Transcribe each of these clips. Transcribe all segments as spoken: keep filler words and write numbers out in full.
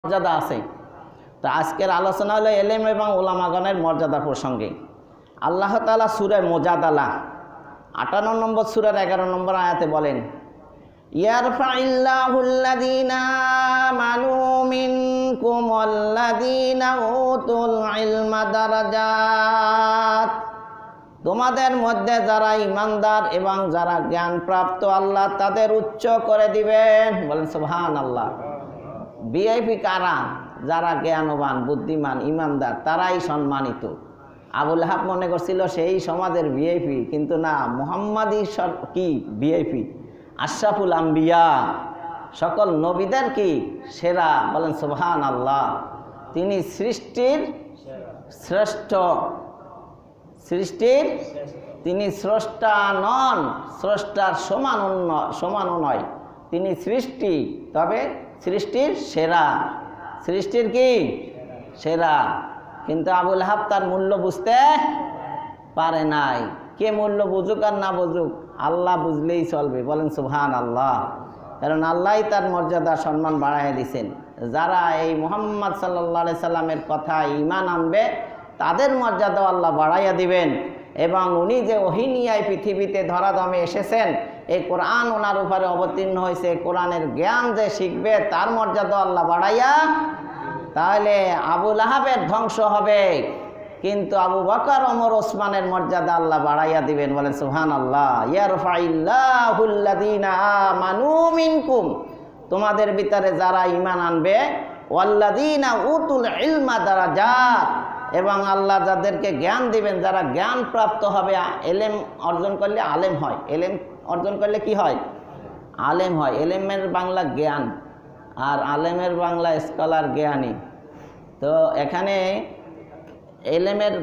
মর্যাদা আছে। তো আজকের আলোচনা হলো এলেম এবং ওলামাগণের মর্যাদা প্রসঙ্গে। আল্লাহ তাআলা সূরা মুজাদালা আটান্ন নম্বর সূরার এগারো নম্বর আয়াতে বলেন, ইয়ারফাইল্লাহুল্লাযীনা আমানু মিনকুম ওয়াল্লাযীনা উতুল ইলমা দারাজাত। তোমাদের মধ্যে যারা ঈমানদার এবং যারা জ্ঞানপ্রাপ্ত আল্লাহ তাদের উচ্চ করে দিবেন। বলেন সুবহানাল্লাহ। ভিআইপি কারা? যারা জ্ঞানবান, বুদ্ধিমান, ঈমানদার, তারাই সম্মানিত। আবু লাহাব মনে করছিল সেই সমাজের ভিআইপি, কিন্তু না, মুহাম্মাদি কি ভিআইপি, আশরাফুল আম্বিয়া, সকল নবীদের কি সেরা। বলেন সুবহানাল্লাহ। তিনি সৃষ্টির শ্রেষ্ঠ, সৃষ্টির তিনি স্রষ্টা নন, স্রষ্টার সমান সমানও নয়। তিনি সৃষ্টি, তবে সৃষ্টির সেরা, সৃষ্টির কি সেরা। কিন্তু আবু লাহাব তার মূল্য বুঝতে পারে নাই। কে মূল্য বুঝুক আর না বুঝুক, আল্লাহ বুঝলেই চলবে। বলেন সুবহানাল্লাহ। কারণ আল্লাহই তার মর্যাদা সম্মান বাড়াইয়া দিয়েছেন। যারা এই মুহাম্মদ সাল্লাল্লাহু আলাইহি সাল্লামের কথা ঈমান আনবে তাদের মর্যাদা আল্লাহ বাড়াইয়া দিবেন। এবং উনি যে ওহী নিয়ে পৃথিবীতে ধরাধামে এসেছেন, এই কোরআন ওনার উপরে অবতীর্ণ হয়েছে, কোরআনের জ্ঞান যে শিখবে তার মর্যাদা আল্লাহ বাড়াইয়া, তাহলে আবু লাহাবের ধ্বংস হবে, কিন্তু আবু বকর, ওমর, ওসমানের মর্যাদা আল্লাহ বাড়াইয়া দিবেন। বলেন সুবহানাল্লাহ। ইয়ারফাইল্লাহুল্লাযীনা আমানু মিনকুম, তোমাদের ভিতরে যারা ঈমান আনবে, ওয়াল্লাযীনা উতুল ইলমা দারাজাত, এবং আল্লাহ যাদেরকে জ্ঞান দিবেন, যারা জ্ঞান প্রাপ্ত হবে। এলেম অর্জন করলে আলেম হয়, এলেম অর্জন করলে কি হয়? আলেম হয়। এলেমের বাংলা জ্ঞান, আর আলেমের বাংলা স্কলার, জ্ঞানী। তো এখানে এলেমের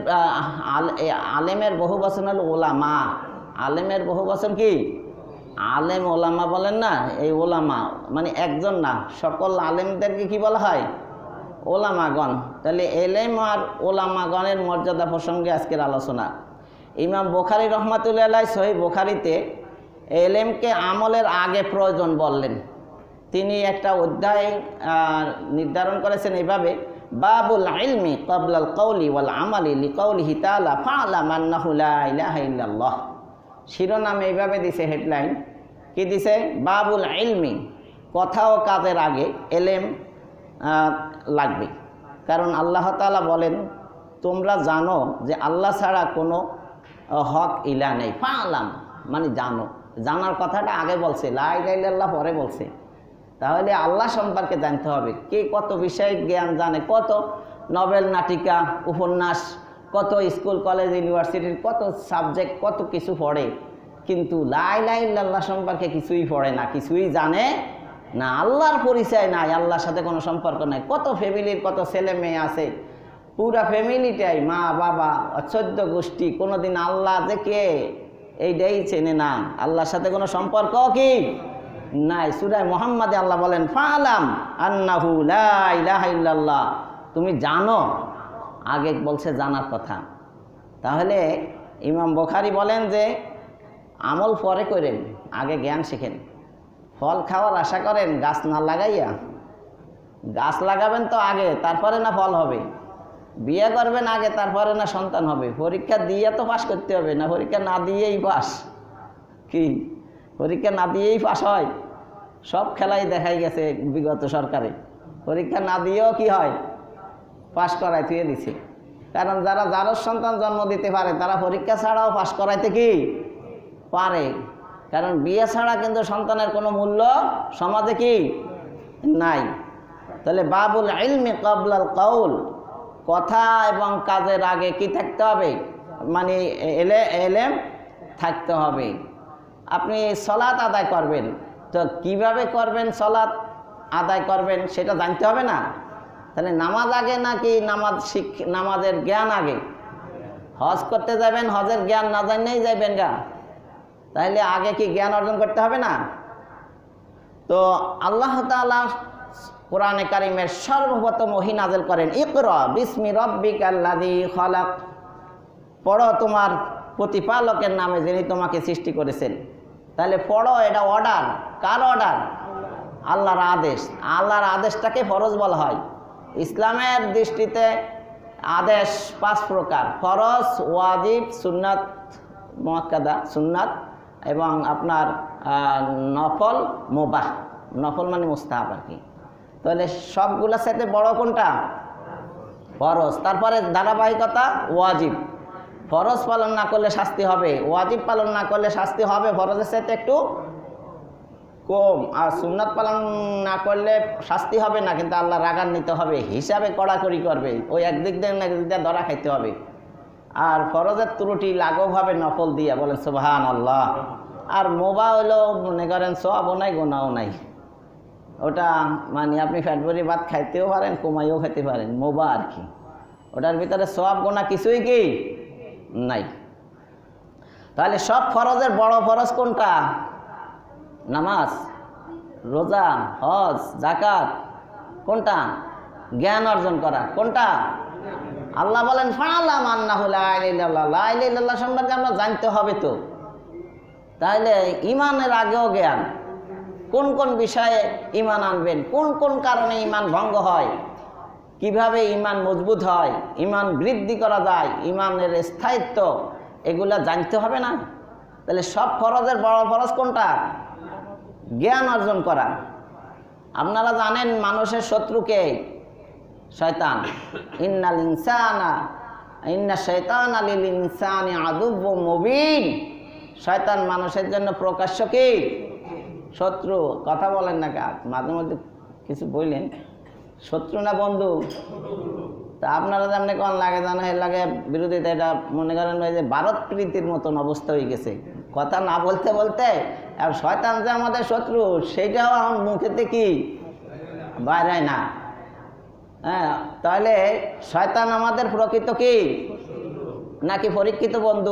আলেমের বহু বচন হল ওলামা। আলেমের বহু বচন কি? আলেম, ওলামা বলেন না, এই ওলামা মানে একজন না, সকল আলেমদেরকে কি বলা হয়? ওলামাগণ। তাহলে এলেম আর ওলামাগণের মর্যাদা প্রসঙ্গে আজকের আলোচনা। ইমাম বুখারী রহমাতুল্লাহ আলাইহি সহিহ বুখারীতে এলেমকে আমলের আগে প্রয়োজন বললেন। তিনি একটা অধ্যায় নির্ধারণ করেছেন এইভাবে, বাবুল ইলমি ক্বাবলাল কওলি ওয়াল আমালি লিকাউলিহি তাআলা ফা'লাম আন্নাহু লা ইলাহা ইল্লাল্লাহ। শিরোনাম এইভাবে দিছে, হেডলাইন কি দিছে? বাবুল ইলমি, কথা ও কাজের আগে এলেম লাগবে। কারণ আল্লাহ তাআলা বলেন, তোমরা জানো যে আল্লাহ ছাড়া কোনো হক ইলা নেই। ফা'লাম মানে জানো, জানার কথাটা আগে বলছে, লা ইলাহা ইল্লাল্লাহ পরে বলছে। তাহলে আল্লাহ সম্পর্কে জানতে হবে। কে কত বিষয় জ্ঞান জানে, কত নভেল, নাটিকা, উপন্যাস, কত স্কুল, কলেজ, ইউনিভার্সিটির কত সাবজেক্ট, কত কিছু পড়ে, কিন্তু লা ইলাহা ইল্লাল্লাহ সম্পর্কে কিছুই পড়ে না, কিছুই জানে না। আল্লাহর পরিচয় নাই, আল্লাহর সাথে কোনো সম্পর্ক নাই। কত ফ্যামিলির কত ছেলে মেয়ে আছে, পুরা ফ্যামিলিটাই, মা বাবা, চোদ্দ গোষ্ঠী, কোনোদিন আল্লাহ যে কে এইটাই চেনে না, আল্লাহর সাথে কোনো সম্পর্ক কি নাই। সূরা মুহাম্মাদে আল্লাহ বলেন, ফা'লাম আন্নাহু লা ইলাহা ইল্লাল্লাহ, তুমি জানো। আগে বলছে জানার কথা। তাহলে ইমাম বুখারী বলেন যে আমল পরে করেন, আগে জ্ঞান শিখেন। ফল খাওয়ার আশা করেন গাছ না লাগাইয়া? গাছ লাগাবেন তো আগে, তারপরে না ফল হবে। বিয়ে করবেন আগে, তারপরে না সন্তান হবে। পরীক্ষা দিয়ে তো পাস করতে হবে, না পরীক্ষা না দিয়েই পাস? কি পরীক্ষা না দিয়েই পাস হয়? সব খেলাই দেখাই গেছে বিগত সরকারে, পরীক্ষা না দিয়েও কি হয়? পাস করাই থুয়ে দিছে। কারণ যারা যার সন্তান জন্ম দিতে পারে, তারা পরীক্ষা ছাড়াও পাস করাইতে কি পারে। কারণ বিয়ে ছাড়া কিন্তু সন্তানের কোনো মূল্য সমাজে কি নাই। তাহলে বাবুল ইলমি ক্বাবলাল কওল, কথা এবং কাজের আগে কি থাকতে হবে? মানে এলে এলেম থাকতে হবে। আপনি সালাত আদায় করবেন, তো কিভাবে করবেন, সালাত আদায় করবেন সেটা জানতে হবে না? তাহলে নামাজ আগে নাকি নামাজ শিখ নামাজের জ্ঞান আগে? হজ করতে যাবেন, হজের জ্ঞান না জানলেই যাবেন গা, তাহলে আগে কি জ্ঞান অর্জন করতে হবে না? তো আল্লাহ তাআলা কোরআনে কারিমের সর্বপ্রথম ওহী নাযিল করেন, ইকরা বিসমি রাব্বিকাল্লাযী খালাক, পড়ো তোমার প্রতিপালকের নামে যিনি তোমাকে সৃষ্টি করেছেন। তাহলে পড়ো, এটা অর্ডার, কার অর্ডার? আল্লাহর আদেশ। আল্লাহর আদেশটাকে ফরজ বলা হয়। ইসলামের দৃষ্টিতে আদেশ পাঁচ প্রকার: ফরজ, ওয়াজিব, সুন্নাত মুআক্কাদা সুন্নাত, এবং আপনার নফল, মুবাহ। নফল মানে মুস্তাহাব আর কি। তাহলে সবগুলোর সাথে বড় কোনটা? ফরজ। তারপরে ধারাবাহিকতা ওয়াজিব। ফরজ পালন না করলে শাস্তি হবে, ওয়াজিব পালন না করলে শাস্তি হবে ফরজের সাথে একটু কম, আর সুন্নাত পালন না করলে শাস্তি হবে না, কিন্তু আল্লাহ রাগান্বিত হবে, হিসাবে কড়াকড়ি করবে, ওই একদিক দিয়ে না একদিক দিয়ে ধরা খাইতে হবে। আর ফরজের ত্রুটি লাঘব হবে নফল দিয়া, বলেন সুবহান আল্লাহ। আর মোবা হলো মনে করেন সবও নাই গোনাও নাই, ওটা মানে আপনি ফ্যাট ভরি ভাত খাইতেও পারেন, কমাইও খেতে পারেন, মোবা আর কি। ওটার ভিতরে সব গোনা কিছুই কি নাই। তাহলে সব ফরজের বড় ফরজ কোনটা? নামাজ, রোজা, হজ, যাকাত। কোনটা? জ্ঞান অর্জন করা। কোনটা? আল্লাহ বলেন ফাআলাম আন্নাহু লা ইলাহা ইল্লাল্লাহ, লা ইলাহা ইল্লাল্লাহ সম্পর্কে আমরা জানতে হবে তো। তাহলে ইমানের আগেও জ্ঞান, কোন কোন বিষয়ে ইমান আনবেন, কোন কোন কারণে ইমান ভঙ্গ হয়, কিভাবে ইমান মজবুত হয়, ইমান বৃদ্ধি করা যায়, ইমানের স্থায়িত্ব, এগুলা জানতে হবে না? তাহলে সব ফরজের বড় ফরজ কোনটা? জ্ঞান অর্জন করা। আপনারা জানেন মানুষের শত্রুকে শয়তান। ইন্নাল ইনসানা ইন্না শাইতানা লিল ইনসানি আদুব্বুম মুবিন। শয়তান মানুষের জন্য প্রকাশ্য কি শত্রু। কথা বলেন না, কাজ মাঝে মধ্যে কিছু বললেন, শত্রু না বন্ধু? তা আপনারা যেমনি কোন লাগে জানো, এর লাগে বিরোধিতা, এটা মনে করেন ওই যে ভারত প্রীতির মতন অবস্থা হয়ে গেছে। কথা না বলতে বলতে আর শয়তান যে আমাদের শত্রু সেইটাও আমার মুখেতে কি বাইরে না। হ্যাঁ, তাহলে শয়তান আমাদের প্রকৃত কি নাকি পরীক্ষিত বন্ধু?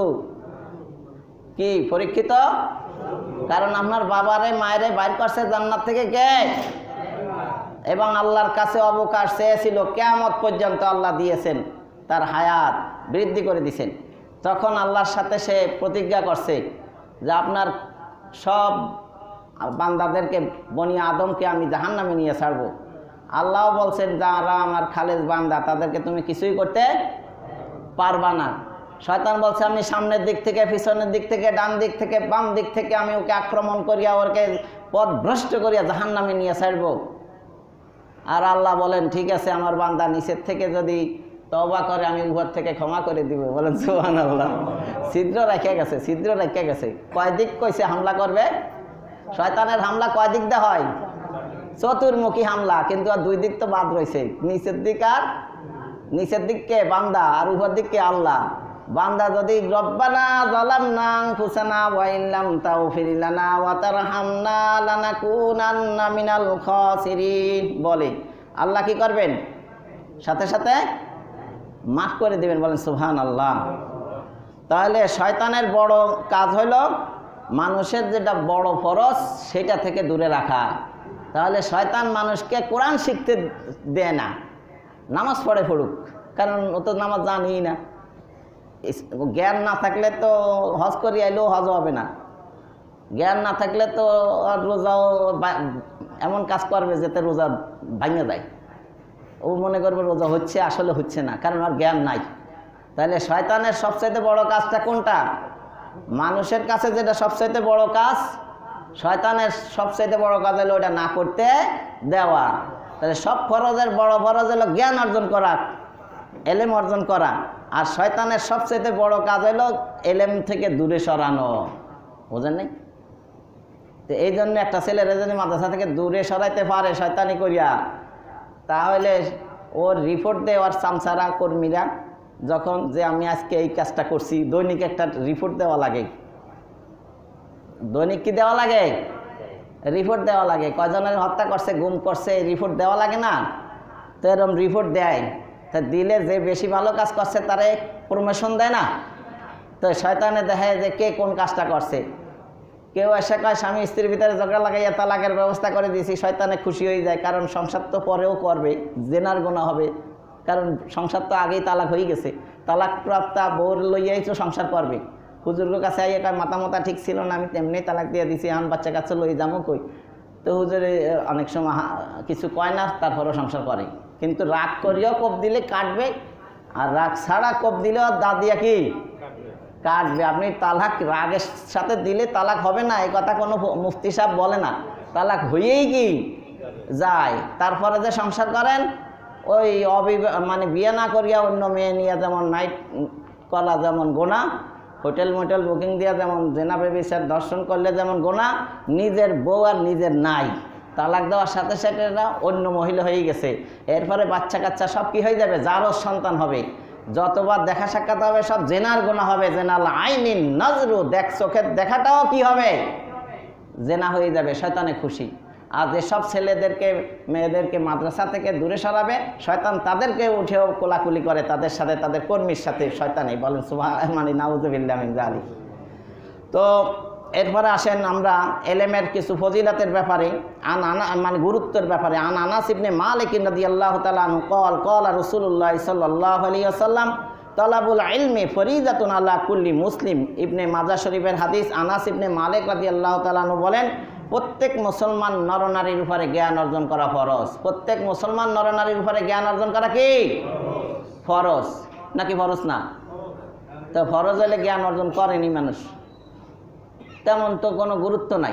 কি পরীক্ষিত? কারণ আপনার বাবারে মায়েরে বাইর করছে জান্নাত থেকে কে? এবং আল্লাহর কাছে অবকাশ চেয়েছিল, কিয়ামত পর্যন্ত আল্লাহ দিয়েছেন, তার হায়াত বৃদ্ধি করে দিয়েছেন। তখন আল্লাহর সাথে সে প্রতিজ্ঞা করছে যে আপনার সব বান্দাদেরকে, বনি আদমকে আমি জাহান্নামে নিয়ে ছাড়বো। আল্লাহও বলছেন যারা আমার খালেজ বান্দা তাদেরকে তুমি কিছুই করতে পারবা না। শয়তান বলছে আমি সামনের দিক থেকে, পিছনের দিক থেকে, ডান দিক থেকে, বাম দিক থেকে আমি ওকে আক্রমণ করিয়া ওকে পথ ভ্রষ্ট করিয়া জাহান্নামে নিয়ে ছাড়বো। আর আল্লাহ বলেন ঠিক আছে, আমার বান্দা নিচের থেকে যদি তওবা করে আমি উপর থেকে ক্ষমা করে দিব। বলেন সুবহানাল্লাহ। ছিদ্র রেখে গেছে, ছিদ্র রেখে গেছে। কয় দিক কইছে হামলা করবে? শয়তানের হামলা কয় দিক দিয়ে হয়? চতুর্মুখী হামলা, কিন্তু আর দুই দিক তো বাদ রয়েছে, নিচের দিক আর নিচের দিককে বান্দা, আর উপর দিককে আল্লাহ। বান্দা যদি রব্বানা যালামনা আনফুসানা ওয়া ইন লাম তাগফির লানা ওয়া তারহামনা লানাকুনান্না মিনাল খাসিরিন বলে, আল্লাহ কি করবেন? সাথে সাথে মাফ করে দিবেন। বলেন সুবহানাল্লাহ। তাহলে শয়তানের বড় কাজ হলো মানুষের যেটা বড় ফরজ সেটা থেকে দূরে রাখা। তাহলে শয়তান মানুষকে কোরআন শিখতে দেয় না, নামাজ পড়ে পড়ুক, কারণ ও তো নামাজ জানেই না। জ্ঞান না থাকলে তো হজ করি আইলেও হজ হবে না, জ্ঞান না থাকলে তো আর রোজাও এমন কাজ করবে যাতে রোজা ভাঙে যায়। ও মনে করবে রোজা হচ্ছে, আসলে হচ্ছে না, কারণ আর জ্ঞান নাই। তাহলে শয়তানের সবচাইতে বড় কাজটা কোনটা? মানুষের কাছে যেটা সবচাইতে বড় কাজ, শয়তানের সবচাইতে বড় কাজ হলো ওটা না করতে দেওয়া। তাহলে সব ফরজের বড় ফরজ হলো জ্ঞান অর্জন করা, এলেম অর্জন করা। আর শয়তানের সবচাইতে বড় কাজ হলো এলেম থেকে দূরে সরানো। বোঝেন নাই? তো এই জন্য একটা ছেলেরা যদি মাদ্রাসা থেকে দূরে সরাইতে পারে শয়তানি করিয়া, তাহলে ওর রিপোর্ট দেয় ওর চামচারা কর্মীরা, যখন যে আমি আজকে এই কাজটা করছি, দৈনিক একটা রিপোর্ট দেওয়া লাগে। দৈনিক কি দেওয়া লাগে? রিপোর্ট দেওয়া লাগে। কয়জনের হত্যা করছে, গুম করছে, রিপোর্ট দেওয়া লাগে না? তো এরকম রিপোর্ট দেয়। তা দিলে যে বেশি ভালো কাজ করছে তারে প্রমোশন দেয় না? তো শয়তানে দেখে যে কে কোন কাজটা করছে। কেউ এসে কয় স্বামী স্ত্রীর ভিতরে ঝগড়া লাগাইয়া তালাকের ব্যবস্থা করে দিয়েছি, শয়তানে খুশি হয়ে যায়, কারণ সংসার তো পরেও করবে, জেনার গোনা হবে, কারণ সংসার তো আগেই তালাক হয়ে গেছে। তালাক প্রাপ্তা বউর লইয়াই তো সংসার করবে। হুজুরের কাছে আইয়া কয় মাথা মাথা ঠিক ছিল না, আমি তেমনি তালাক দিয়ে দিছি, আন বাচ্চা কাচ্চা লই যাবো কই। তো হুজুরে অনেক সময় কিছু কয় না, তারপরেও সংসার করে। কিন্তু রাগ করিয়াও কোপ দিলে কাটবে, আর রাগ ছাড়া কোপ দিলেও দাঁত দিয়া কি কাটবে। আপনি তালাক রাগের সাথে দিলে তালাক হবে না, এই কথা কোনো মুফতি সাহেব বলে না। তালাক হয়েই কি যায়। তারপরে যে সংসার করেন, ওই অবিবাহ মানে বিয়ে না করিয়া অন্য মেয়ে নিয়ে যেমন নাইট করা যেমন গোনা, হোটেল মোটেল বুকিং দিয়া যেমন জেনা বেবিচার দর্শন করলে যেমন গোনা, নিজের বউ আর নিজের নাই, তালাক দেওয়ার সাথে সাথে অন্য মহিলা হয়ে গেছে। এরপরে বাচ্চা কাচ্চা সব কি হয়ে যাবে, যারও সন্তান হবে, যতবার দেখা সাক্ষাৎ হবে সব জেনার গোনা হবে। জেনাল আইনিন নজরু, দেখ চোখের দেখাটাও কি হবে, জেনা হয়ে যাবে। শয়তানে খুশি। আর যেসব ছেলেদেরকে মেয়েদেরকে মাদ্রাসা থেকে দূরে সরাবে, শয়তান তাদেরকে উঠেও কোলাকুলি করে, তাদের সাথে তাদের কর্মীর সাথে শয়তানি বলেন সুবহান মানে নাউযুবিল্লাহি মিন যালিক। তো এরপরে আসেন আমরা এলেমের কিছু ফজিলতের ব্যাপারে, আন আনা মানে গুরুত্বের ব্যাপারে। আন আনাস ইবনে মালিক রাদিয়াল্লাহু তাআলা আনহু قال قال رسول الله صلى الله عليه وسلم তলাবুল ইলমি ফরিজাতুন আলা কুল্লি মুসলিম। ইবনে মাজাহ শরীফের হাদিস। আনাস ইবনে মালিক রাদিয়াল্লাহু তাআলা আনহু বলেন, প্রত্যেক মুসলমান নরনারীর উপরে জ্ঞান অর্জন করা ফরজ। প্রত্যেক মুসলমান নরনারীর উপরে জ্ঞান অর্জন করা কি ফরজ নাকি ফরজ না? তো ফরজ হলে জ্ঞান অর্জন করেনি মানুষ, তেমন তো কোনো গুরুত্ব নাই।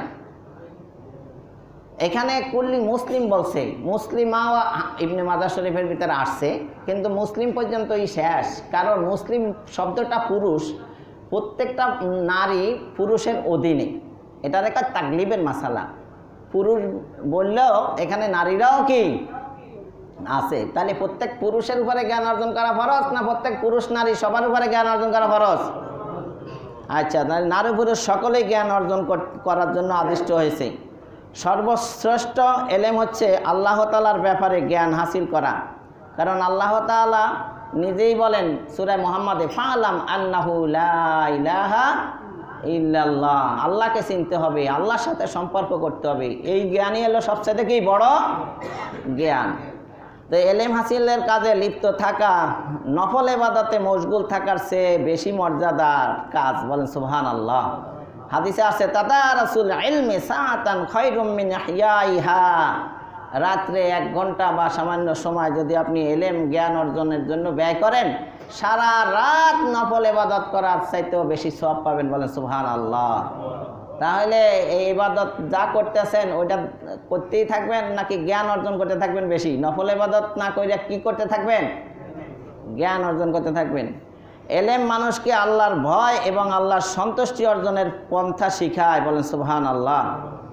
এখানে কুল্লি মুসলিম বলছে, মুসলিমাও ইবনে মাজাহ শরীফের ভিতরে আসছে, কিন্তু মুসলিম পর্যন্তই শেষ। কারণ মুসলিম শব্দটা পুরুষ, প্রত্যেকটা নারী পুরুষের অধীনে, এটার একটা তাকলিবের মাসালা। পুরুষ বললেও এখানে নারীরাও কি আছে। তাহলে প্রত্যেক পুরুষের উপরে জ্ঞান অর্জন করা ফরজ না প্রত্যেক পুরুষ নারী সবার উপরে জ্ঞান অর্জন করা ফরজ? আচ্ছা, তাহলে নারী পুরুষ সকলেই জ্ঞান অর্জন করার জন্য আদিষ্ট হয়েছে। সর্বশ্রেষ্ঠ এলেম হচ্ছে আল্লাহ তাআলার ব্যাপারে জ্ঞান হাসিল করা। কারণ আল্লাহ তাআলা নিজেই বলেন সূরা মুহাম্মাদে, ফালাম আন্নাহু লা ইলাহা ইল্লাল্লাহ, আল্লাহকে চিনতে হবে, আল্লাহর সাথে সম্পর্ক করতে হবে। এই জ্ঞানই হলো সবচেয়ে কি বড় জ্ঞান। তো এলেম হাসিলের কাজে লিপ্ত থাকা নফল ইবাদতে মশগুল থাকার চেয়ে বেশি মর্যাদার কাজ। বলেন সুবহানাল্লাহ। হাদিসে আছে, তাদারাসুল ইলমি সাআতান খায়রুম মিন ইহইয়াইহা, রাত্রে এক ঘন্টা বা সামান্য সময় যদি আপনি এলেম জ্ঞান অর্জনের জন্য ব্যয় করেন, সারা রাত নফল ইবাদত করার চাইতেও বেশি সওয়াব পাবেন। বলেন সুবহানাল্লাহ। তাহলে এই ইবাদত যা করতেছেন ওইটা করতেই থাকবেন নাকি জ্ঞান অর্জন করতে থাকবেন বেশি? নফল ইবাদত না করে কি করতে থাকবেন? জ্ঞান অর্জন করতে থাকবেন। এলেম মানুষকে আল্লাহর ভয় এবং আল্লাহর সন্তুষ্টি অর্জনের পন্থা শিখায়। বলেন সুবহানাল্লাহ।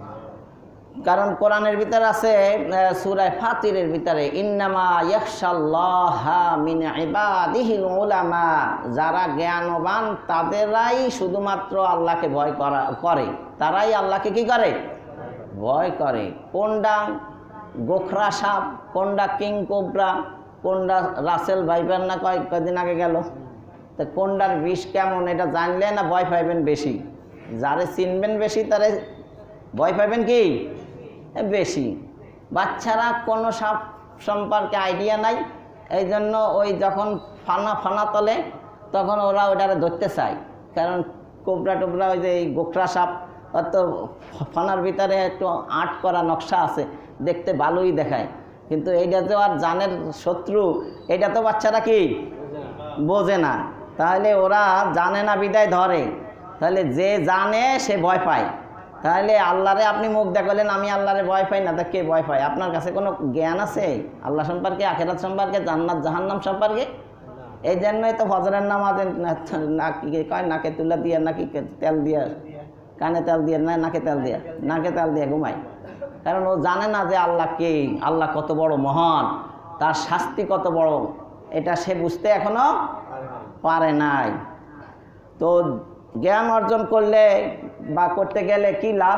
কারণ কোরআনের ভিতরে আছে সূরা ফাতিরের ভিতরে, ইন্নামা ইয়াখশাল্লাহা মিন ইবাদিহিল উলামা, যারা জ্ঞানবান তাদেরাই শুধুমাত্র আল্লাহকে ভয় করা করে, তারাই আল্লাহকে কি করে? ভয় করে। কোনটা গোখরা সাপ, কোনটা কিং কোবরা, কোনটা রাসেল ভাইপার না কয় কদিন আগে গেল, তো কোনটার বিষ কেমন এটা জানলে না ভয় পাইবেন বেশি। যারে চিনবেন বেশি তারে ভয় পাইবেন কি বেশি। বাচ্চারা কোনো সাপ সম্পর্কে আইডিয়া নাই, এই জন্য ওই যখন ফানা ফানা তলে তখন ওরা ওটারে ধরতে চায়। কারণ কোবরা টোবরা ওই যে এই গোখরা সাপ, অত ফানার ভিতরে একটু আট করা নকশা আছে, দেখতে ভালোই দেখায়, কিন্তু এইটা তো আর জানের শত্রু, এটা তো বাচ্চারা কি বোঝে না। তাহলে ওরা জানে না বিদায় ধরে। তাহলে যে জানে সে ভয় পায়। তাহলে আল্লাহরে আপনি মুখ দেখালেন আমি আল্লাহরে ভয় পাই না, তা কে ভয় পায়? আপনার কাছে কোনো জ্ঞান আছে আল্লাহ সম্পর্কে, আখিরাত সম্পর্কে, জান্নাত জাহান্নাম সম্পর্কে? এই জন্যই তো ফজরের নামাজে নাকি কয় নাকে তুলা দিয়ে, নাকি তেল দিয়ে, কানে তেল দিয়ে, না নাকে তেল দিয়ে, নাকে তেল দিয়ে ঘুমায়। কারণ ও জানে না যে আল্লাহ কে, আল্লাহ কত বড় মহান, তার শাস্তি কত বড়, এটা সে বুঝতে এখনো পারে নাই। তো জ্ঞান অর্জন করলে বা করতে গেলে কি লাভ?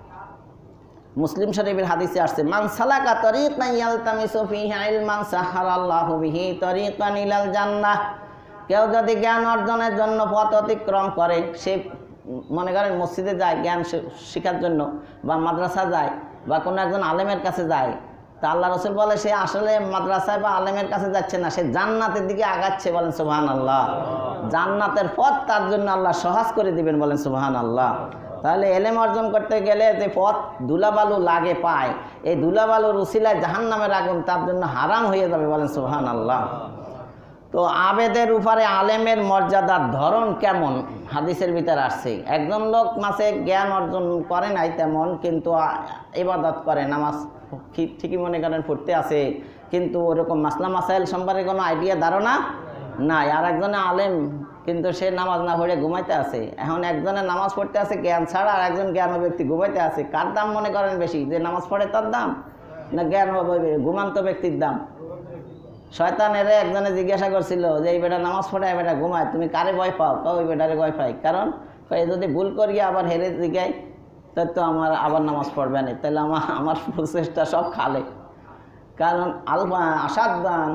মুসলিম শরীফের হাদিসে আসছে, মান সালাকা তরিকান ইয়ালতামিসু ফিহি ইলমান সাহারাল্লাহু বিহি তরিকান ইলাল জান্নাহ। কেউ যদি জ্ঞান অর্জনের জন্য পথ অতিক্রম করে, সে মনে করেন মসজিদে যায় জ্ঞান শেখার জন্য, বা মাদ্রাসা যায়, বা কোনো একজন আলেমের কাছে যায়, তা আল্লাহ রসুল বলে সে আসলে মাদ্রাসায় বা আলেমের কাছে যাচ্ছে না, সে জান্নাতের দিকে আগাচ্ছে। বলেন সুবহানাল্লাহ। জান্নাতের পথ তার জন্য আল্লাহ সহজ করে দিবেন। বলেন সুবহানাল্লাহ। তাহলে এলেম অর্জন করতে গেলে যে পথ ধুলাবালু লাগে পায়, এই ধুলাবালুর উসিলায় জাহান্নামের আগুন তার জন্য হারাম হয়ে যাবে, বলেন সুবহানাল্লাহ। তো আবেদের উপরে আলেমের মর্যাদার ধরন কেমন হাদিসের ভিতরে আসছে। একজন লোক মাসে জ্ঞান অর্জন করে নাই তেমন, কিন্তু ইবাদত করে, নামাজ ঠিকই মনে করেন পড়তে আছে, কিন্তু ওরকম মাসলা মাসাইল সম্পর্কে কোনো আইডিয়া ধারণা নাই। আর একজনে আলেম কিন্তু সে নামাজ না পড়ে ঘুমাইতে আছে। এখন একজনে নামাজ পড়তে আছে জ্ঞান ছাড়া, আর একজন জ্ঞান ব্যক্তি ঘুমাইতে আছে। কার দাম মনে করেন বেশি, যে নামাজ পড়ে তার দাম না জ্ঞান ঘুমান্ত ব্যক্তির দাম? শয়তানের একজনে জিজ্ঞাসা করছিল যে এই বেটা নামাজ পড়ে এই বেটা ঘুমায়, তুমি কারে ভয় পাও? কও ওই বেটারে ভয় পাই, কারণ যদি ভুল করিয়া আবার হেরে জিগাই তাই তো আমার আবার নামাজ পড়বে না, তাহলে আমার আমার প্রচেষ্টা সব খালে। কারণ আলফা আসাদান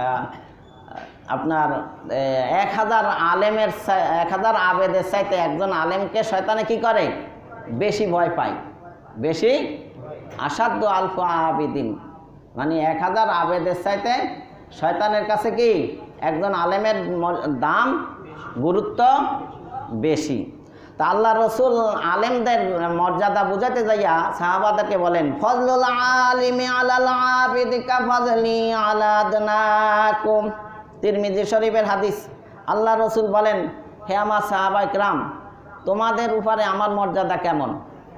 আপনার এক হাজার আলেমের এক হাজার আবেদের চাইতে একজন আলেমকে শয়তানে কি করে, বেশি ভয় পায়, বেশি আসাদ্দ আলফা আবিদিন, মানে এক হাজার আবেদের চাইতে শয়তানের কাছে কি একজন আলেমের দাম গুরুত্ব বেশি। তা আল্লাহ রসুল আলেমদের মর্যাদা বুঝাতে যাইয়া সাহাবাদেরকে বলেন, ফজলুল আলিমি আলাল আবিদি কা ফজলি আলা আদনাকুম। তিরমিজি শরীফের হাদিস। আল্লাহ রসুল বলেন, হে আমার সাহাবায়ে কেরাম, তোমাদের উপরে আমার মর্যাদা কেমন?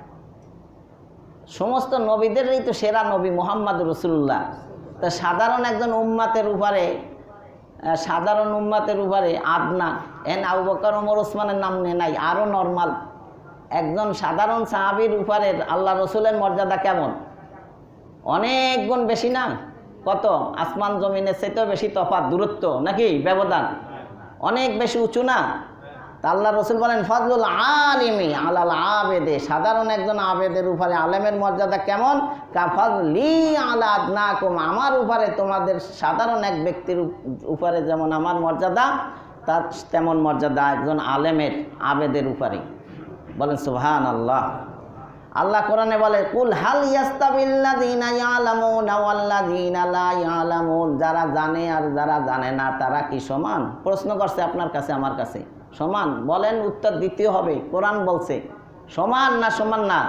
সমস্ত নবীদেরই তো সেরা নবী মুহাম্মদ রাসূলুল্লাহ। তা সাধারণ একজন উম্মাতের উপরে সাধারণ উম্মাতের উপরে আদনা এন আবু বকর ওমর ওসমানের নাম নেয় নাই, আরও নর্মাল একজন সাধারণ সাহাবীর উপরে আল্লাহ রসুলের মর্যাদা কেমন? অনেক গুণ বেশি না? কত? আসমান জমিনের চাইতেও বেশি তফাৎ, দূরত্ব নাকি ব্যবধান অনেক বেশি উঁচু না? তা আল্লাহ রসুল বলেন, ফজলুল আলিমি আলাল আবেদে, সাধারণ একজন আবেদের উপরে আলেমের মর্যাদা কেমন? কা ফজলি আলা আদনাকুম, আমার উপরে তোমাদের সাধারণ এক ব্যক্তির উপরে যেমন আমার মর্যাদা, তার তেমন মর্যাদা একজন আলেমের আবেদের উপরে। বলেন সুবহানাল্লাহ। আল্লাহ কোরআনে বলে, কুল হাল ইয়াস্তাবিল্লাযীনা ইয়ালামুনা ওয়াল্লাযীনা লা ইয়ালামুন, যারা জানে আর যারা জানে না তারা কি সমান? প্রশ্ন করছে আপনার কাছে আমার কাছে, সমান? বলেন, উত্তর দিতে হবে। কোরআন বলছে সমান না সমান না?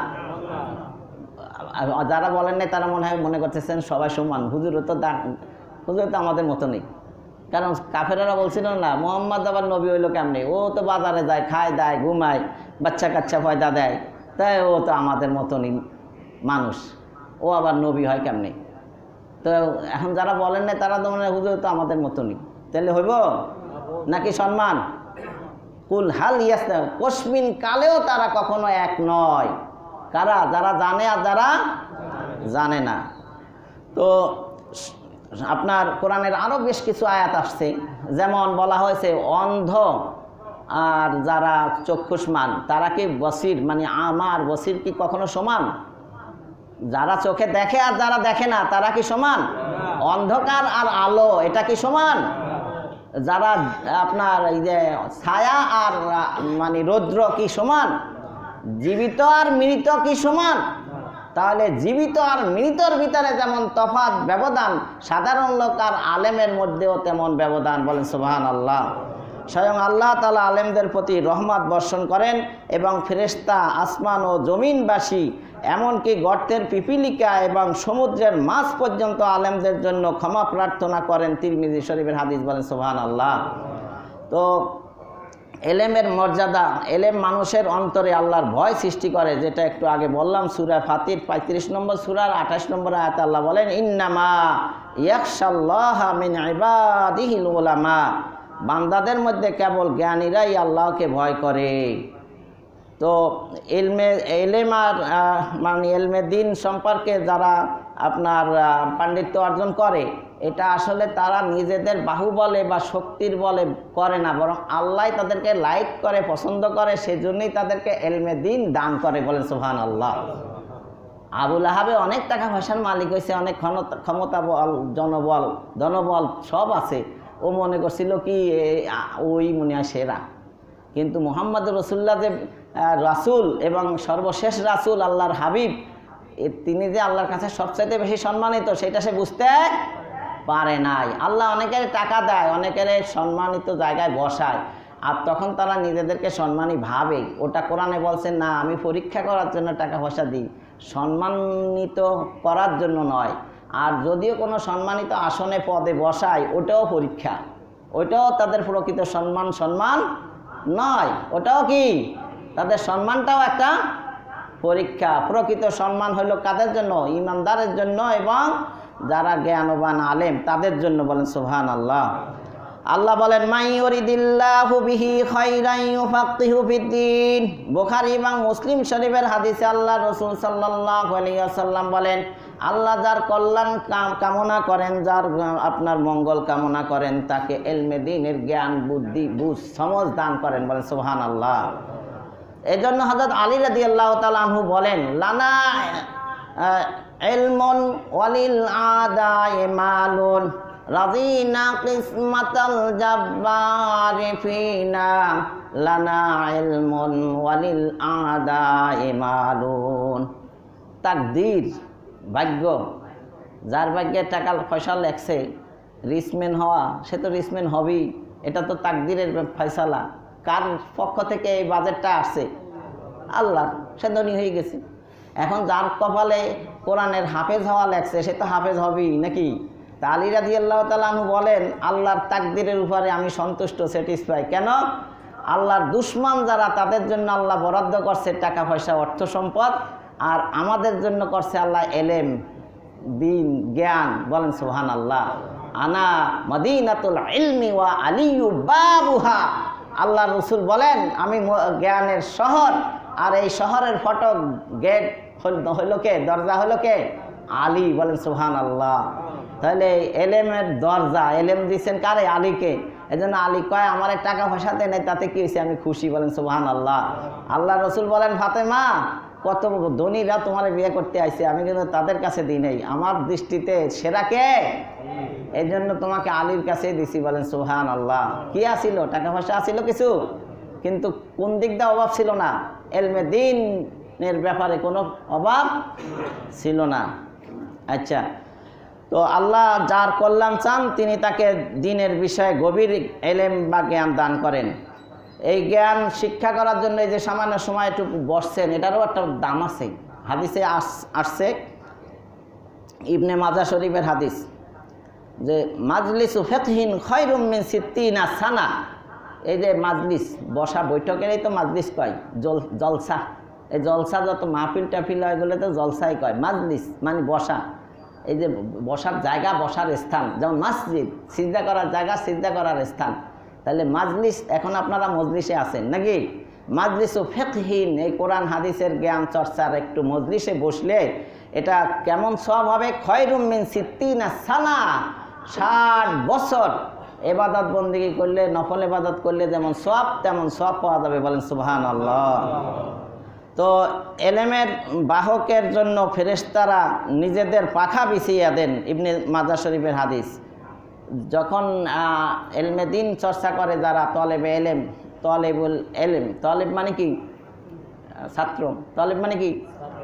যারা বলেন নাই তারা মনে হয় মনে করতেছেন সবাই সমান। হুজুরও তো হুজুর তো আমাদের মতো নেই, কারণ কাফেরেরা বলছিল না মুহাম্মদ আবার নবী হইলো কেমনে, ও তো বাজারে যায়, খায় দায় ঘুমায়, বাচ্চা কাচ্চা পয়দা দেয়, তাই ও তো আমাদের মতনই মানুষ, ও আবার নবী হয় কেমনে? তো এখন যারা বলেন না তারা তো মনে হয় হুজুর তো আমাদের মতনই, তাহলে হইব নাকি সম্মান? কুল হাল ইয়াস্তা, কসমিন কালেও তারা কখনো এক নয়। কারা? যারা জানে আর যারা জানে না। তো আপনার কোরআনের আরও বেশ কিছু আয়াত আসছে, যেমন বলা হয়েছে অন্ধ আর যারা চক্ষুষ্মান তারা কি বসির, মানে আমার বসির কি কখনো সমান? যারা চোখে দেখে আর যারা দেখে না তারা কি সমান? অন্ধকার আর আলো এটা কি সমান? যারা আপনার এই যে ছায়া আর মানে রৌদ্র কি সমান? জীবিত আর মৃত কি সমান? তাহলে জীবিত আর মৃতর ভিতরে যেমন তফাৎ ব্যবধান, সাধারণ লোক আর আলেমের মধ্যেও তেমন ব্যবধান। বলেন সুবহানাল্লাহ। স্বয়ং আল্লাহ তাআলা আলেমদের প্রতি রহমত বর্ষণ করেন এবং ফেরেশতা, আসমান ও জমিনবাসী, এমনকি গর্তের পিপিলিকা এবং সমুদ্রের মাছ পর্যন্ত আলেমদের জন্য ক্ষমা প্রার্থনা করেন। তিরমিজি শরীফের হাদিস। বলেন সুবহানাল্লাহ। তো এলেমের মর্যাদা, এলেম মানুষের অন্তরে আল্লাহর ভয় সৃষ্টি করে, যেটা একটু আগে বললাম। সূরা ফাতির পঁয়ত্রিশ নম্বর সূরার আঠাশ নম্বর আয়াতে আল্লাহ বলেন, ইন্নামা ইয়াখশাল্লাহা মিন ইবাদিহিল উলামা, বান্দাদের মধ্যে কেবল জ্ঞানীরাই আল্লাহকে ভয় করে। তো এলমে এলেম আর মানে এলমে দিন সম্পর্কে যারা আপনার পাণ্ডিত্য অর্জন করে, এটা আসলে তারা নিজেদের বাহুবলে বা শক্তির বলে করে না, বরং আল্লাহ তাদেরকে লাইক করে, পছন্দ করে, সেজন্যই তাদেরকে এলমে দিন দান করে। বলেন সুবহানাল্লাহ। আবুল আহাবে অনেক টাকা পয়সার মালিক হয়েছে, অনেক ক্ষমতা বল, জনবল, ধনবল সব আছে। ও মনে করছিল কি ওই মনে হয় সেরা, কিন্তু মুহাম্মদ রাসূলুল্লাহ যে রাসূল এবং সর্বশেষ রাসূল, আল্লাহর হাবিব, তিনি যে আল্লাহর কাছে সবচাইতে বেশি সম্মানিত, সেটা সে বুঝতে পারে নাই। আল্লাহ অনেকের টাকা দেয়, অনেকের সম্মানিত জায়গায় বসায়, আর তখন তারা নিজেদেরকে সম্মানী ভাবে। ওটা কোরআনে বলছে না, আমি পরীক্ষা করার জন্য টাকা পয়সা দিই, সম্মানিত করার জন্য নয়। আর যদিও কোনো সম্মানিত আসনে পদে বসায়, ওটাও পরীক্ষা, ওটাও তাদের প্রকৃত সম্মান সম্মান নয়। ওটাও কি তাদের সম্মানটাও একটা পরীক্ষা। প্রকৃত সম্মান হলো কাদের জন্য? ইমানদারের জন্য এবং যারা জ্ঞানবান আলেম তাদের জন্য। বলেন সুবহানাল্লাহ। আল্লাহ বলেন মাই ইউরিদিল্লাহু বিহি খাইরান ইউফাক্কিহু ফিদ্দিন। বুখারী এবং মুসলিম শরীফের হাদিসে আল্লাহ রাসূল সাল্লাল্লাহু আলাইহি ওয়াসাল্লাম বলেন, আল্লাহ যার কল্যাণ কামনা করেন, যার আপনার মঙ্গল কামনা করেন, তাকে ইলমে দ্বীনের জ্ঞান বুদ্ধি বুঝ সমঝ দান করেন। বলেন সুবহানাল্লাহ। এই জন্য হযরত আলী রাদিয়াল্লাহু তাআলা আনহু বলেন, লানা ইলমুন ওয়ালিল আদাই মালুন রাযিনা কিসমাতাল জাব্বারি ফিনা লানা ইলমুন ওয়ালিল আদাই মালুন। তাকদীর, ভাগ্য, যার ভাগ্যে টাকা পয়সা লেখছে রিচম্যান হওয়া, সে তো রিচম্যান হবেই। এটা তো তাকদীরের ফয়সালা। কার পক্ষ থেকে এই বাজেটটা আসছে? আল্লাহর। সে ধনী হয়ে গেছে। এখন যার কপালে কোরআনের হাফেজ হওয়া লেখছে, সে তো হাফেজ হবেই নাকি? তা আলী রাদিয়াল্লাহু তাআলা আনহু বলেন, আল্লাহর তাকদীরের উপরে আমি সন্তুষ্ট, স্যাটিসফাই। কেন? আল্লাহর দুশমন যারা, তাদের জন্য আল্লাহ বরাদ্দ করছে টাকা পয়সা, অর্থ সম্পদ, আর আমাদের জন্য করছে আল্লাহ এলেম, দিন, জ্ঞান। বলেন সুবহানাল্লাহ। আনা মদিনাতুল ইলমি ওয়া আলিয়ু বাবুহা। আল্লাহ রাসূল বলেন, আমি জ্ঞানের শহর, আর এই শহরের ফটক, গেট হইল কে? দরজা হইল কে? আলী। বলেন সুবহানাল্লাহ। তাহলে এলেমের দরজা, এলেম দিয়েছেন কারে? আলীকে। এই জন্য আলী কয়, আমার টাকা পয়সা দেয় নাই, তাতে কি হয়েছে? আমি খুশি। বলেন সুবহানাল্লাহ। আল্লাহ রাসূল বলেন, ফাতেমা, কত ধনীরা তোমার বিয়ে করতে আইছে, আমি কিন্তু তাদের কাছে দিই নাই, আমার দৃষ্টিতে সেরা কে? এই জন্য তোমাকে আলীর কাছেই দিছি। বলেন সুবহানাল্লাহ। কি আসিল? টাকা পয়সা আসিল কিছু, কিন্তু কোন দিক দিয়ে অভাব ছিল না? ইলমে দ্বীনের ব্যাপারে কোনো অভাব ছিল না। আচ্ছা, তো আল্লাহ যার কল্যাণ চান, তিনি তাকে দ্বীনের বিষয়ে গভীর ইলম বা জ্ঞান দান করেন। এই জ্ঞান শিক্ষা করার জন্য এই যে সামান্য সময় একটু বসছেন, এটারও একটা দাম আছে। হাদিসে আসছে, ইবনে মাজাহ শরীফের হাদিস, যে মাজলিসু ফিকহিন খায়রুম মিন সিত্তিনা সানা। এই যে মাজলিস, বসা, বৈঠকেরই তো মাজলিস কয়, জল জলসা। এই জলসা যত মাহফিল টাফিল হয়, এগুলো তো জলসাই কয়। মাজলিস মানে বসা, এই যে বসার জায়গা, বসার স্থান। যেমন মসজিদ, সিজদা করার জায়গা, সিজদা করার স্থান। তাহলে মাজলিস, এখন আপনারা মজলিসে আছেন নাকি? মাজলিসু ফিকহিন, এই কোরআন হাদিসের জ্ঞান চর্চার একটু মজলিসে বসলে এটা কেমন সওয়াব হবে? খায়রুম মিন সিত্তিনা সানা, ষাট বছর ইবাদত বন্দেগী করলে, নফল ইবাদত করলে যেমন সওয়াব, তেমন সওয়াব পাওয়া যাবে। বলেন সুবহানাল্লাহ। তো এলেমের বাহকের জন্য ফেরেশতারা নিজেদের পাখা বিছিয়ে দেন। ইবনে মাজাহ শরীফের হাদিস। যখন ইলমে দ্বীন চর্চা করে যারা, তলেবে এলেম, তলেবুল এলেম, তলেব মানে কি? ছাত্র। তলেব মানে কি?